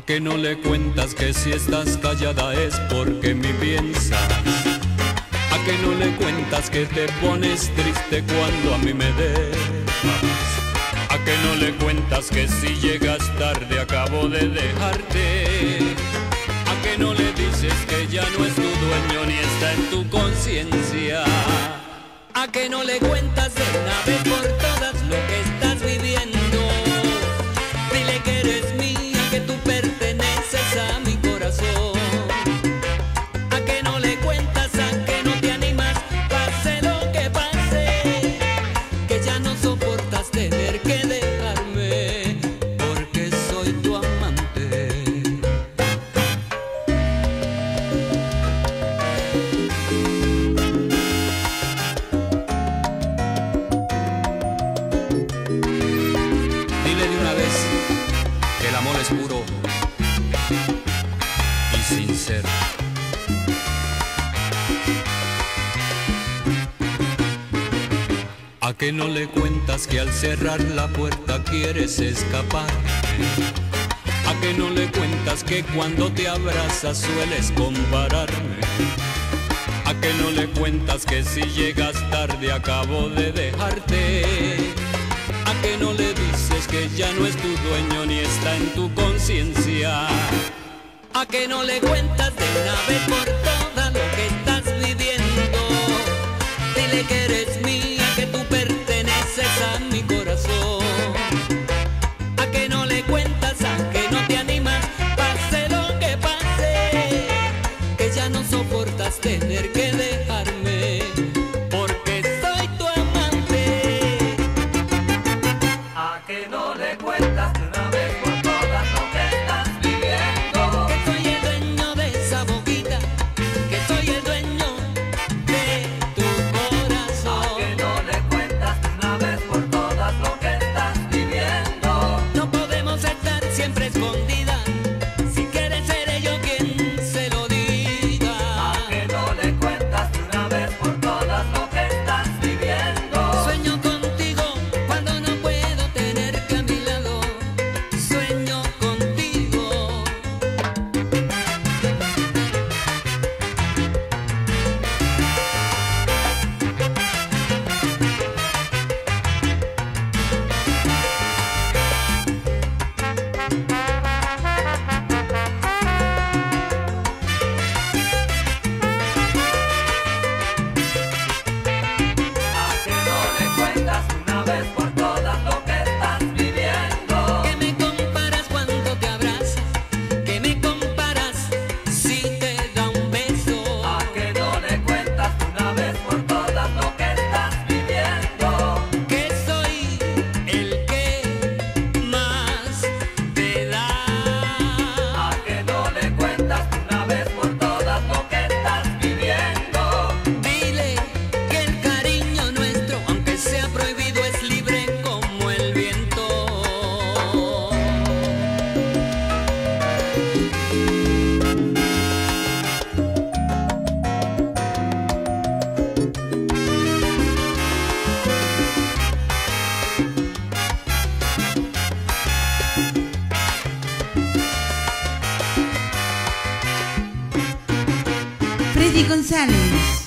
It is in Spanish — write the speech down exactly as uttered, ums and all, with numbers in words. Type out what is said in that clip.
que no le cuentas que si estás callada es porque me piensas? ¿A que no le cuentas que te pones triste cuando a mí me dejas? ¿A que no le cuentas que si llegas tarde acabo de dejarte? ¿A que no le dices que ya no es tu dueño ni está en tu conciencia? ¿A que no le cuentas de una vez por todas lo que estás viviendo? Dile que eres mía, que tú perteneces a mi corazón. ¿A que no le cuentas, a que no te animas, pase lo que pase? Que ya no soportas tener que dejarme, porque soy tu amante. Dile de una vez que el amor es puro y sincero. ¿A que no le cuentas que al cerrar la puerta quieres escapar? ¿A que no le cuentas que cuando te abrazas sueles compararme? ¿A que no le cuentas que si llegas tarde acabo de dejarte? ¿A que no le dices que ya no es tu dueño ni está en tu conciencia? ¿A que no le cuentas de una vez por todas lo que estás viviendo? Dile que eres mía, que tú perteneces a mi corazón. ¿A que no le cuentas, a que no te animas, pase lo que pase? Que ya no soportas tener que dejarme, porque soy tu amante. ¿A que no le cuentas de una vez por todas lo que estás viviendo? Que soy el dueño de esa boquita, que soy el dueño de tu corazón. ¿A que no le cuentas de una vez por todas lo que estás viviendo? No podemos estar siempre escondidas, si quieres seré yo quien se lo diga. ¿A que no le cuentas de una vez por todas lo que estás viviendo? Sueño contigo cuando no puedo tenerte a mi lado. Sueño contigo. ¿A que no le cuentas de una vez por todas lo que estás viviendo? Que me comparas cuando te abrazas, que me comparas si te da un beso. ¿A que no le cuentas de una vez por todas lo que estás viviendo? Que soy el que más te da. ¿A que no le cuentas de una vez por todas lo que estás viviendo? Dile que el cariño nuestro, aunque sea prohibido, es libre como el viento. Freddy González.